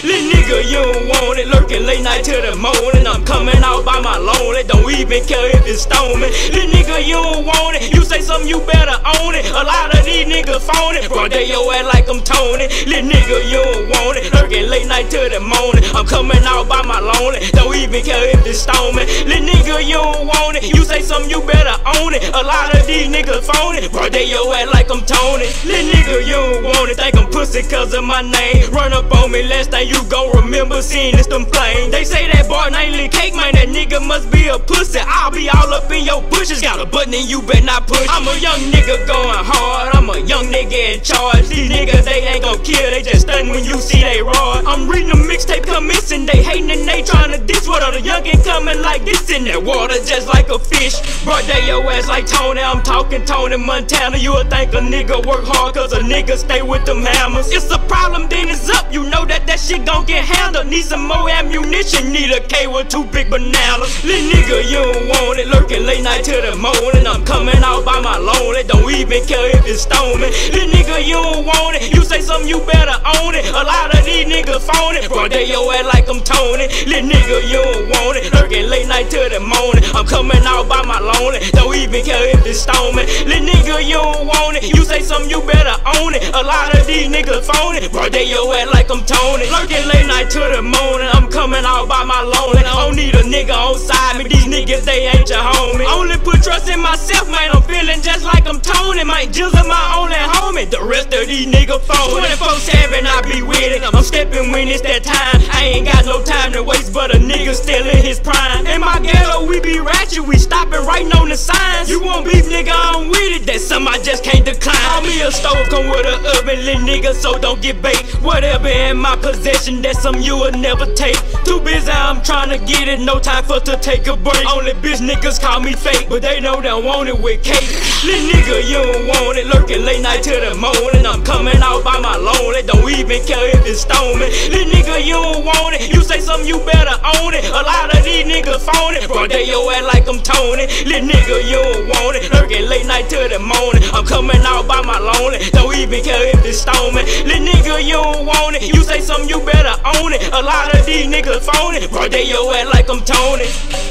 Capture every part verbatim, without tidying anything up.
Little nigga, you don't want it. Lurking late night till the morning. I'm coming out by my lonely. Don't even care if it's storming. Little nigga, you don't want it. You say something, you better own it. A lot of these niggas phony. Bro, they your ass like I'm Tony. Little nigga, you don't want it. Lurking late night till the morning. I'm coming out by my lonely. Don't even care if it's storming. Little nigga, you don't want it. You say something, you better own it. A lot of these niggas phony. Bro, they your ass like I'm Tony. Little nigga, you don't want it. Think I'm pussy cause of my name. Run up on me, last thing you gon' remember seeing is them flames. They say that boy named Lil Cake, man, that nigga must be a pussy. I'll be all up in your bushes. Got a button and you better not push. I'm a young nigga going hard. I'm a young nigga in charge. These niggas, they ain't gon' kill. They just stun when you see they rod. I'm reading a mixtape commencing. They hating and they tryna diss. What other youngin' coming like this in that water just like a fish. Bro, they your ass like Tony. I'm talking Tony Montana. You would think a nigga work hard cause a nigga stay with them hammers. It's a problem, then it's up. You know that that shit gon' get handled. Need some more ammunition. Need a K with two big bananas. Little nigga, you don't want it. Lurking late night till the morning. I'm coming out by my lonely. Don't even care if it's storming. Little nigga, you don't want it. You say something, you better own it. A lot of these niggas phony. Bro, they your ass like I'm Tony. Little nigga, you don't want it. Lurking late night till the morning. I'm coming out by my lonely. Don't even care if it's storming. Little nigga, you don't want it. You say something, you better own it. A lot of these niggas phony. Bro, they your ass like I'm Tony. Lurking late night till the morning. I'm coming out by my lonely. I don't need a nigga on side me. These niggas, they ain't your homie. Only put trust in myself, man. I'm feeling just like I'm Tony. Mike Jizzle my only homie. The rest of these niggas phony. twenty-four seven, I be with it. I'm stepping when it's that time. I ain't got no time to waste, but a nigga still in his prime. In my ghetto, we be ratchet. We stopping right on the signs. You want beef, nigga, I'm with it. That's something I just can't decline. On me a stove, come with a oven, little nigga, so don't get baked. Whatever in my possession, that's something you will never take. Too busy, I'm trying to get it. No time for to take a break. Only bitch niggas call me fake, but they know they want it with cake. Little nigga, you don't want it. Lurking late night till the morning. I'm coming out by my lonely. Don't even care if it's storming. Little nigga, you don't want it. You say something, you better own it. A lot of these niggas phony. Bro, they your ass like I'm Tony. Little nigga, you don't want it. Lurking late night till the morning. I'm coming out by my lonely. Don't even care if it's storming. Little nigga, you don't want it. You say something, you better own it. A lot of these niggas phony. Bro, they your ass like I'm Tony.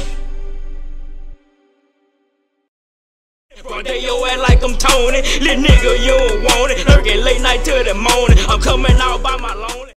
Bro, they your ass like I'm Tony. Little nigga, you don't want it. Lurking late night till the morning. I'm coming out by my lonely.